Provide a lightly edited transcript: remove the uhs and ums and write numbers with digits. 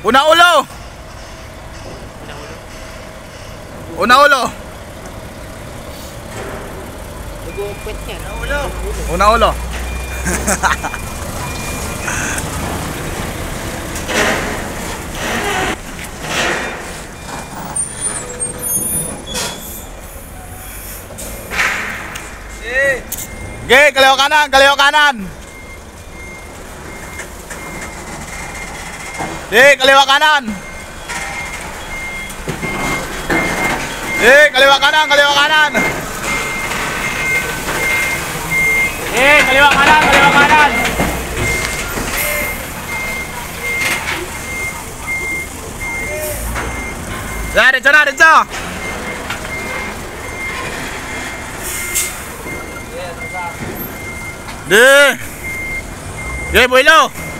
Una ulo. Una ulo. Nag-uupit yan. Una ulo. Oke, kaliwa kanan, kaliwa kanan. Kaliwa kanan. Kaliwa kanan, kaliwa kanan. Kaliwa kanan, kaliwa kanan. Ya, derecho na, derecho. Deh. Builo.